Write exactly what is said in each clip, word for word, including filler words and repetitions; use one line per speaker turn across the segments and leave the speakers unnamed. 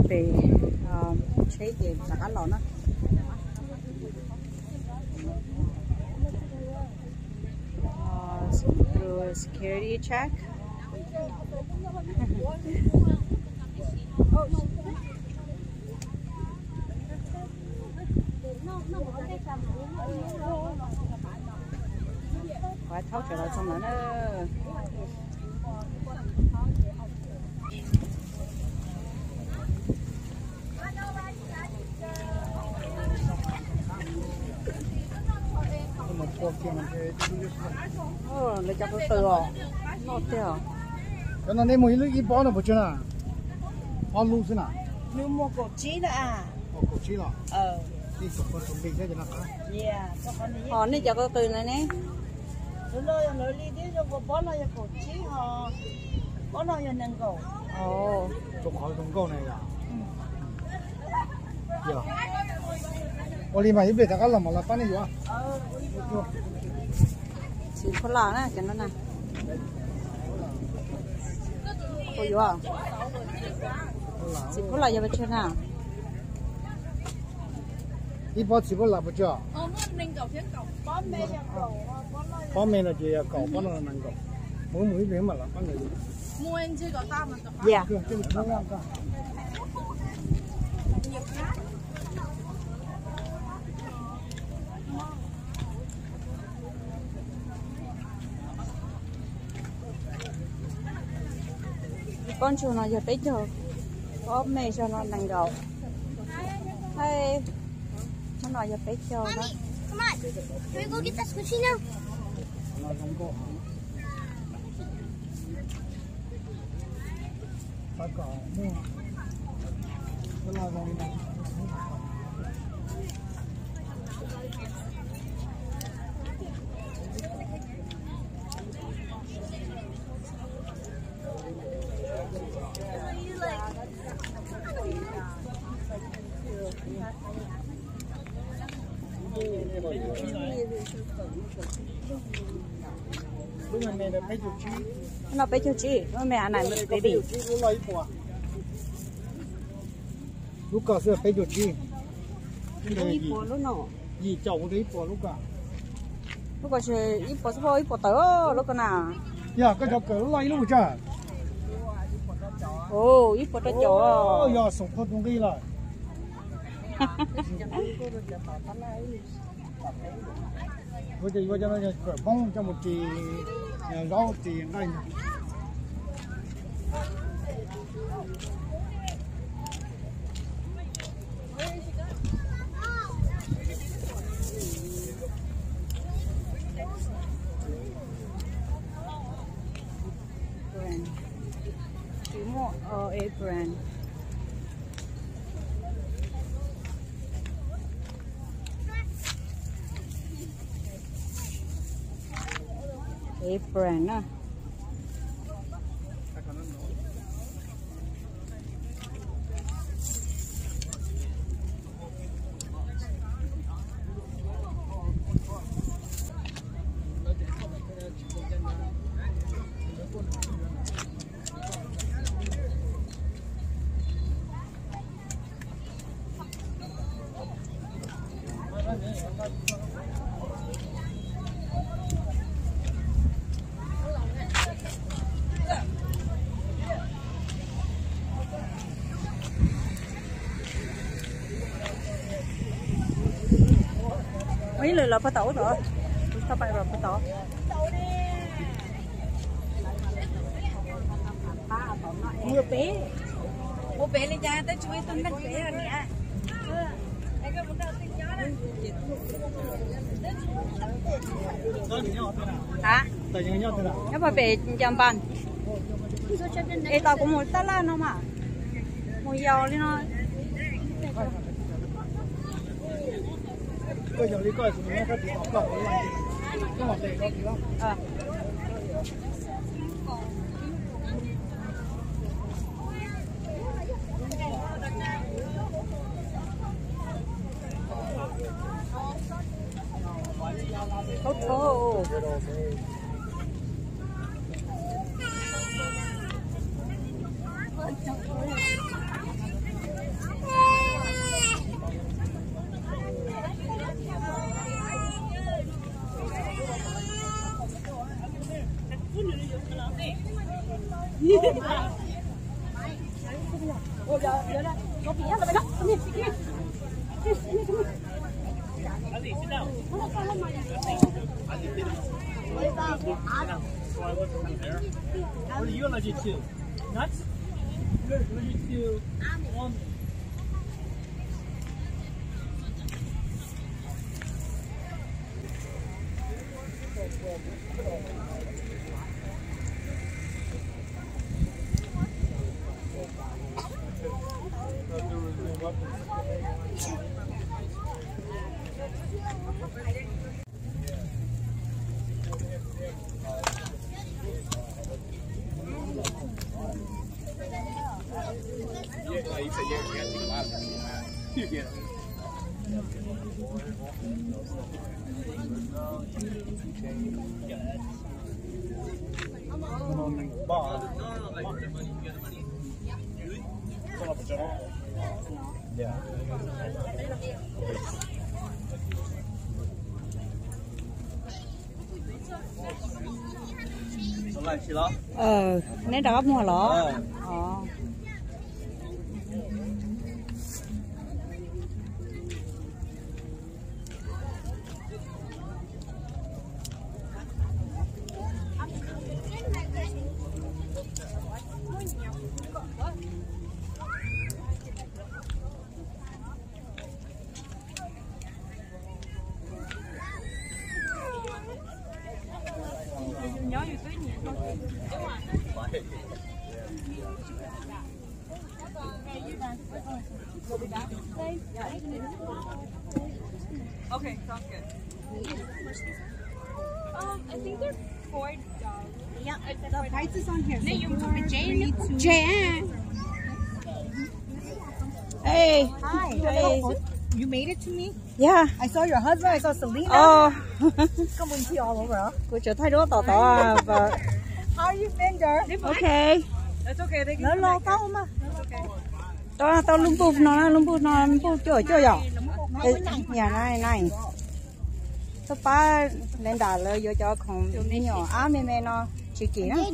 về chế gì là cá lò nó through security check. Phải tháo trở lại xong rồi nó 어, 내 자꾸 떠요. 어때요?
nó nên một ít bao nó bự chưa nào? Bao lâu thế nào?
Nếu mua cổ chí đó à?
Cổ chí rồi.
Ờ.
Đi chụp con chuẩn bị thế cho nó khá.
Yeah, cho con đi.
Họ này jago từ này nè.
Rồi rồi rồi đi đi rồi có bao nhiêu cổ chí họ bao nhiêu nâng cổ.
Ồ.
Chụp khỏi con câu này à? Dạ. Oli mà biết là cái làm mà là bán gì vậy?
Ờ.
Chỉ có là nè, cho nó nè. Ôi dồi. Chỉ có là giờ bên trên nào?
Ít bao chỉ có là bao chưa?
Ờ, nâng cổ phía cổ. Bao mê là cổ.
Bao mê là gì à? Cổ bao là nâng cổ. Mỗi mỗi cái mà là bán người.
Mua anh chưa có ta mà.
Dạ. Con chuột nó giờ tới giờ có mẹ cho nó nằm gầu hay nó nói giờ tới giờ đó.
Come on, can we go get that squishy now?
Nó bé cho chị, nó mẹ này mới bé đi.
Lúc cả sẽ bé cho chị.
Ít bỏ lúc nào?
Gì chậu đấy bỏ lúc cả.
Lúc cả chơi ít bỏ số ít bỏ tớ lúc nào?
Dạ cái chậu cỡ lấy lúc chưa?
Ồ, ít bỏ tớ chỗ.
Ồ, dạ sống thật đúng đi lại. Bây giờ bây giờ nó cỡ bông cho một chỉ rau chỉ ngay.
Oh, apron. Apron á. Mấy lời là phải tổ rồi, sao phải rồi phải tổ. Mua bé, mua bé lên cha tới chui tôi đánh bé rồi nè. Hả? Nó phải bé chăm bàn. Ê tao cũng muốn tao là nó mà, mua dầu đi nó.
Bây giờ đi coi thì nó có chỉ có cậu là gì? Nó học để có gì không?
À. Tốt thô.
What are you allergic to? Nuts? You're allergic to almond.
Ờ, nên đó mua lỏ. Ờ.
Okay, sounds good. Um, I think they're four dollars.
Yeah, the price is on here.
No, you want a Jane?
Jan. Hey.
Hi.
Hey.
You made it to me?
Yeah.
I saw your husband. I saw Selena.
Oh.
Come on, see all over. Huh?
Cô trở thay đó tỏ tỏ à và.
How you been there?
Okay.
That's okay. They
Nó
can
lo tao mà.
Đó tao lung bụp nó lung bụp nó lung bụp chơi chơi à. Nhà này này. Tôi ba lên đàเลยvô cho không đi nhỏ á mẹ mẹ nó chỉ kỹ đó.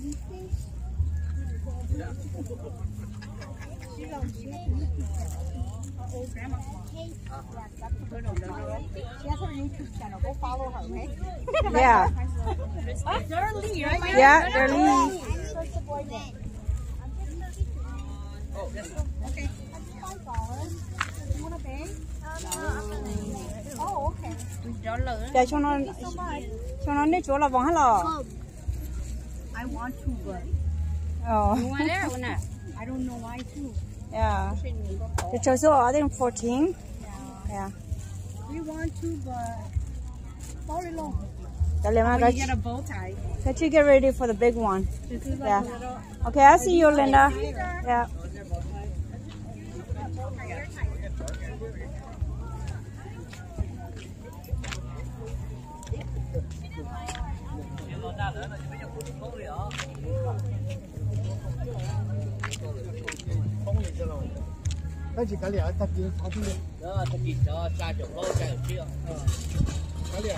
She has her YouTube channel. Go follow her, okay?
Yeah.
Darlie, right?
Yeah, Darlie.
What's the boy name? Oh, this one. Okay. Five dollars. You want to pay? Oh, okay.
Để cho nó cho nó nít chỗ là vòng hết lò.
I want to, but
Oh.
You want it or not?
I don't know why to.
Yeah. The choice I think fourteen. Yeah.
We want to, but sorry, long.
Tell them I
When
got
you
you.
get a bow tie.
Got you get ready for the big one.
This is like
Yeah.
a little.
Okay, I see you, Linda. Yeah.
Cái gì cái gì tập gì tập gì
đó tập gì đó cha chồng lo cha chồng kia
cái gì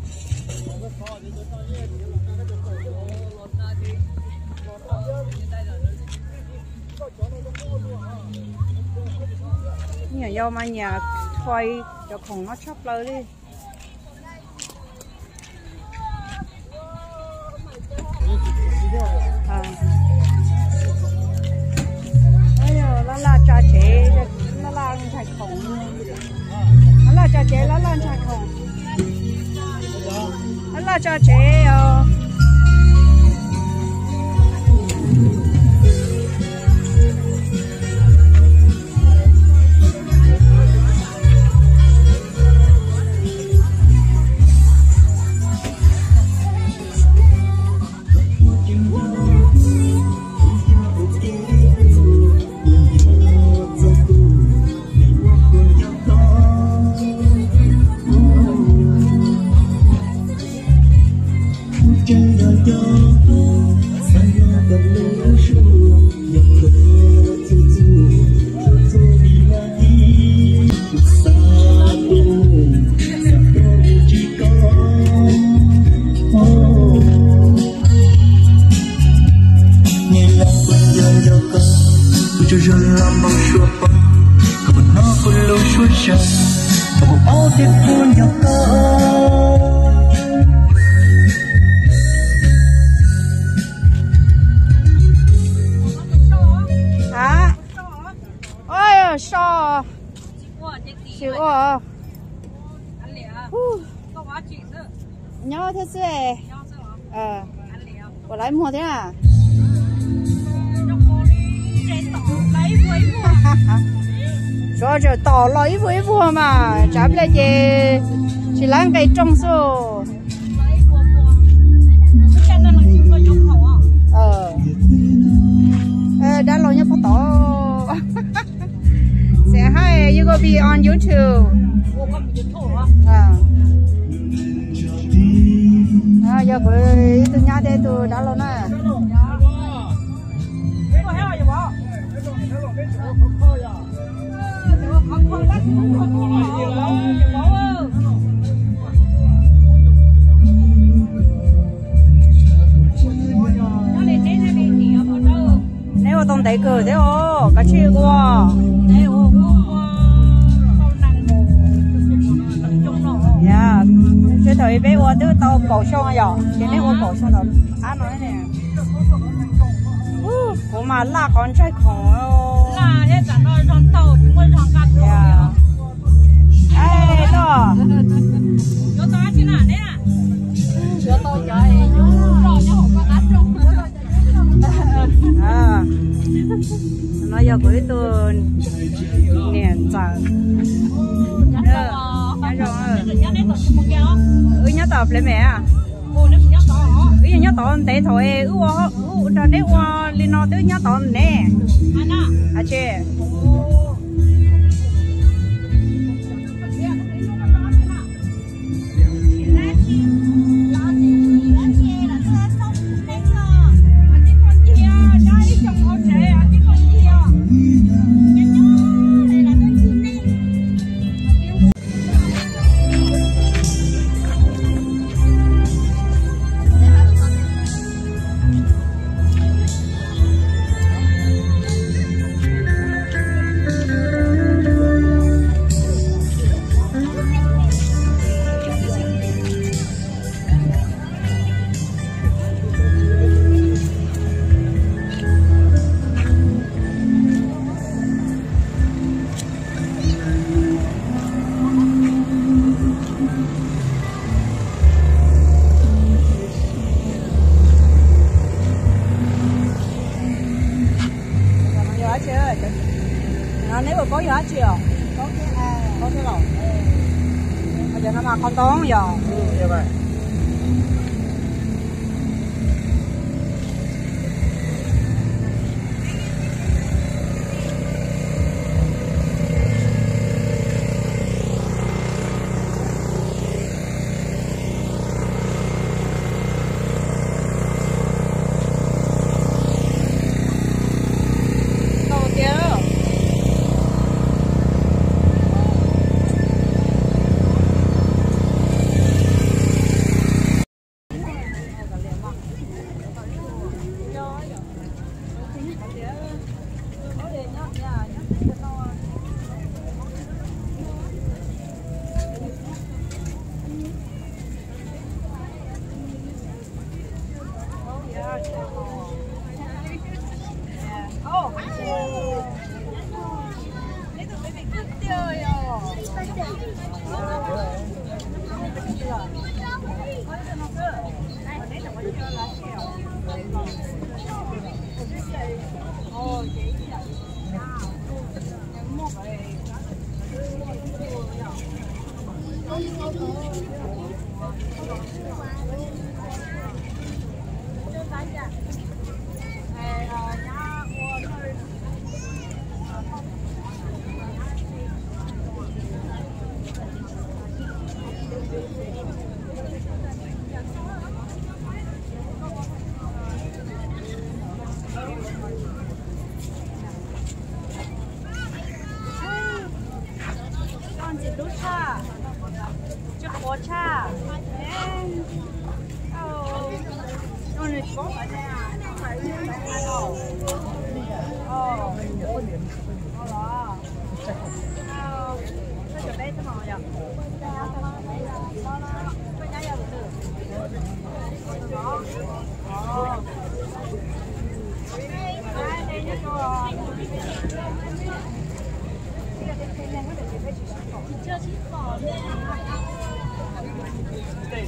Nhà do mà nhà quay cho khổng nó chóc lời đi. À. Bây giờ nó là trà chế, nó là thạch khổng. Nó là trà chế, nó là thạch khổng. Nó là trà chế. Uh...
Just mong xua bờ còn nó còn lâu suốt trời còn một áo tiếp buồn nhỏ cơ
hả ôi sao chịu à nhớ thế chứ ờ của lấy mua thế à rồi rồi tỏ lấy với vua mà chả biết gì chỉ làm cái trong số ờ ờ đã lâu nhất có tỏ say hi you go be on YouTube à à giờ cái từ nhà đây từ đã lâu nè nếu mà tông thấy cửa thế ô cá chi qua dạ cái thời bé ô thứ tao cổ sông à giờ cái này ô cổ sông rồi ăn nói nè ủa mà là con trai khổng là hết cả nó trong tàu chúng tôi trong cát dạ ai đó cho tao chứ nào đấy à cho tao chơi rồi nhá không có cát trong à nó giờ cuối tuần nè chẳng nhớ rồi ừ nhớ tập lấy mẹ à ừ nhớ tập để thôi ừ ừ cho nên qua liên nó tới nhớ tập nè à chị nó nếu mà có giá trị không? Có cái à, có cái lẩu. Bây giờ nó mà con tón giờ. Ừ, như vậy. Oh,
哦，好了。哦，这准备什么呀？回家要吃。好。好。来，这一个。这是好的。对。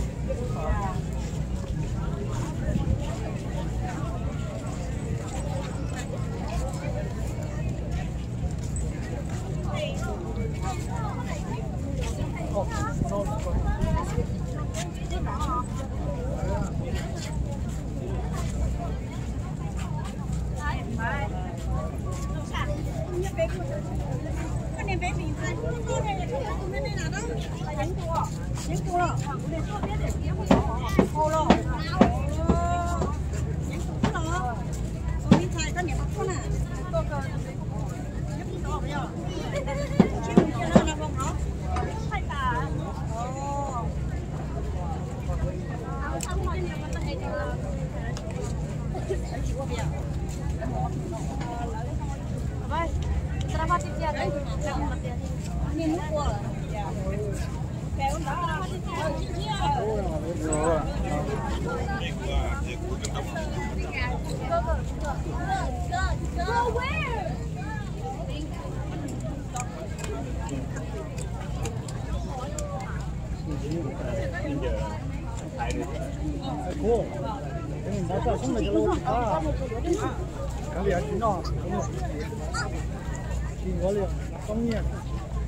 Cô, cái mình đã cho xong rồi cho lâu à, cái gì ăn chín nào, thì có liền, xong nhỉ.